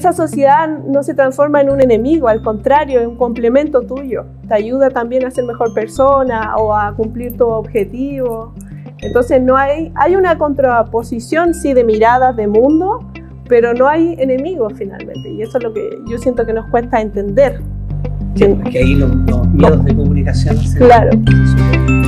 esa sociedad no se transforma en un enemigo, al contrario, es un complemento tuyo. Te ayuda también a ser mejor persona o a cumplir tu objetivo. Entonces no hay una contraposición, sí, de miradas, de mundo, pero no hay enemigos finalmente. Y eso es lo que yo siento que nos cuesta entender. Sí, porque ahí los miedos de comunicación. Claro.